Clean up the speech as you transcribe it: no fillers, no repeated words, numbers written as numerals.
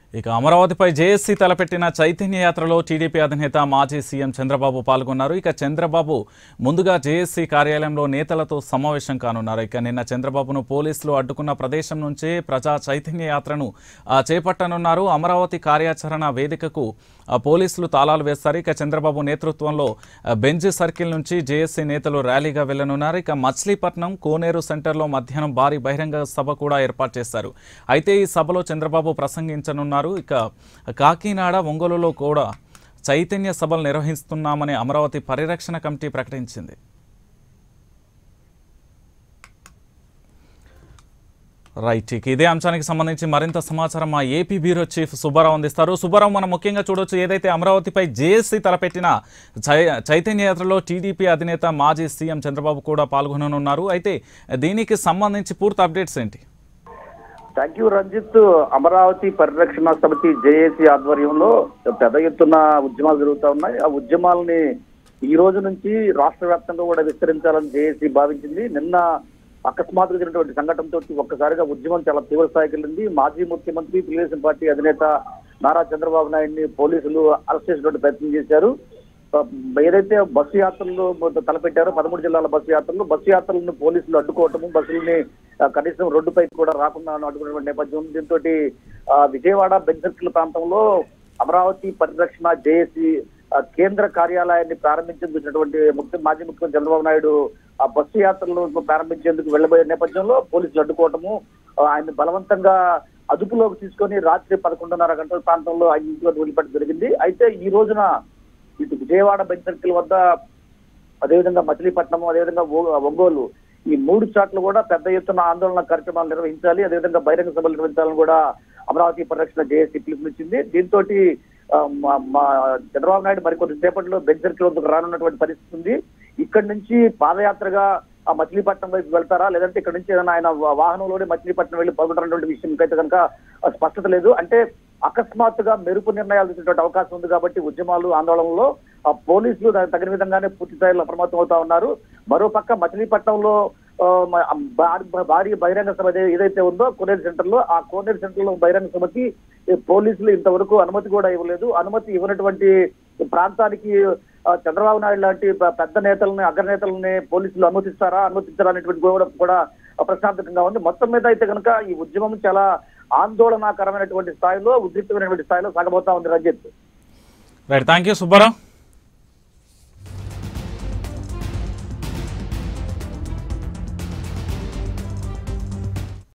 ఇక అమరావతిపై జేఏసీ తలపెట్టిన చైతన్య యాత్రలో టీడీపీ అధినేత మాజీ సీఎం చంద్రబాబు పాల్గొన్నారు. ఇక చంద్రబాబు ముందుగా జేఏసీ కార్యాలయంలో నేతలతో సమావేశం కానున్నారు. ఇక నిన్న చంద్రబాబును పోలీసులు అడ్డుకున్న ప్రదేశం నుంచే ప్రజా చైతన్య యాత్రను చేపట్టనున్నారు. అమరావతి కార్యాచరణ వేదికకు పోలీసులు తాళాలు వేస్తారు. ఇక చంద్రబాబు నేతృత్వంలో బెంజ్ సర్కిల్ నుంచి జేఏసీ నేతలు ర్యాలీగా వెళ్లనున్నారు. ఇక మచిలీపట్నం కోనేరు సెంటర్లో మధ్యాహ్నం భారీ బహిరంగ సభ కూడా ఏర్పాటు చేశారు. అయితే ఈ సభలో చంద్రబాబు ప్రసంగించనున్నారు. ఇక కాకినాడ ఒంగోలులో కూడా చైతన్య సభలు నిర్వహిస్తున్నామని అమరావతి పరిరక్షణ కమిటీ ప్రకటించింది. రైట్, ఇదే అంశానికి సంబంధించి మరింత సమాచారం మా ఏపీ బ్యూరో చీఫ్ సుబ్బారావు అందిస్తారు. సుబ్బారావు, మనం ముఖ్యంగా చూడొచ్చు, ఏదైతే అమరావతిపై జేఏసీ తలపెట్టిన చైతన్య యాత్రలో టీడీపీ అధినేత మాజీ సీఎం చంద్రబాబు కూడా పాల్గొననున్నారు. అయితే దీనికి సంబంధించి పూర్తి అప్డేట్స్ ఏంటి? Thank you Ranjith. అమరావతి పరిరక్షణ సమితి జేఏసీ ఆధ్వర్యంలో పెద్ద ఎత్తున ఉద్యమాలు జరుగుతూ ఉన్నాయి. ఆ ఉద్యమాలని ఈ రోజు నుంచి రాష్ట్ర వ్యాప్తంగా కూడా విస్తరించాలని జేఏసీ భావించింది. నిన్న అకస్మాత్తుగా జరిగినటువంటి సంఘటనతో ఒక్కసారిగా ఉద్యమం చాలా తీవ్ర స్థాయికి వెళ్ళింది. మాజీ ముఖ్యమంత్రి తెలుగుదేశం పార్టీ అధినేత నారా చంద్రబాబు నాయుడిని పోలీసులు అరెస్ట్ చేసినటువంటి ప్రయత్నం చేశారు. ఏదైతే బస్సు యాత్రలు తలపెట్టారో 13 జిల్లాల బస్సు యాత్రలను పోలీసులు అడ్డుకోవటము, బస్సులని కనీసం రోడ్డుపై కూడా రాకుండా అడ్డుకున్నటువంటి నేపథ్యం. దీంతో విజయవాడ బెంజ్ సర్కిల్ ప్రాంతంలో అమరావతి పరిరక్షణ జేఏసీ కేంద్ర కార్యాలయాన్ని ప్రారంభించేందుకు మాజీ ముఖ్యమంత్రి చంద్రబాబు నాయుడు ఆ బస్సు యాత్రలను ప్రారంభించేందుకు వెళ్లబోయే నేపథ్యంలో పోలీసులు అడ్డుకోవటము, ఆయన బలవంతంగా అదుపులోకి తీసుకొని రాత్రి 11:30 గంటల ప్రాంతంలో ఆయన ఇంట్లో వదిలిపెట్టడం జరిగింది. అయితే ఈ రోజున ఇటు విజయవాడ బెంజ్ సర్కిల్ వద్ద, అదేవిధంగా మచిలీపట్నం, అదేవిధంగా ఒంగోలు, ఈ 3 చోట్ల కూడా పెద్ద ఎత్తున ఆందోళన కార్యక్రమాలు నిర్వహించాలి, అదేవిధంగా బహిరంగ సభలు నిర్వహించాలని కూడా అమరావతి పరిరక్షణ జేఏసీ పిలుపునిచ్చింది. దీంతో చంద్రబాబు నాయుడు మరికొద్ది సేపట్లో బెంజ్ సర్కిల్ వద్దకు రానున్నటువంటి పరిస్థితి ఉంది. ఇక్కడి నుంచి పాదయాత్రగా ఆ మచిలీపట్నం వైపు వెళ్తారా, లేదంటే ఇక్కడ నుంచి ఏదైనా ఆయన వాహనంలోనే మచిలీపట్నం వెళ్లి పాల్గొంటున్నటువంటి విషయం అయితే కనుక స్పష్టత లేదు. అంటే అకస్మాత్తుగా మెరుపు నిర్ణయాలు తీసుకునే అవకాశం ఉంది కాబట్టి ఉద్యమాలు ఆందోళనలో పోలీసులు దానికి తగిన విధంగానే పూర్తి స్థాయిలో అప్రమత్తం అవుతా ఉన్నారు. మరోపక్క మచిలీపట్నంలో భారీ బహిరంగ సభ ఏదైతే ఉందో కోనేరు సెంటర్ లో, ఆ కోనేరు సెంటర్ లో బహిరంగ సభకి పోలీసులు ఇంతవరకు అనుమతి కూడా ఇవ్వలేదు. అనుమతి ఇవ్వనటువంటి ప్రాంతానికి చంద్రబాబు నాయుడు లాంటి పెద్ద నేతలని, అగ్రనేతలని పోలీసులు అనుమతించారా అనేటువంటి కూడా ప్రశ్నార్థకంగా ఉంది. మొత్తం మీద అయితే కనుక ఈ ఉద్యమం చాలా ఆందోళనకరమైనటువంటి స్థాయిలో, ఉద్రిక్తమైనటువంటి స్థాయిలో సాగబోతా ఉంది Ranjit. Right, thank you Subbarao.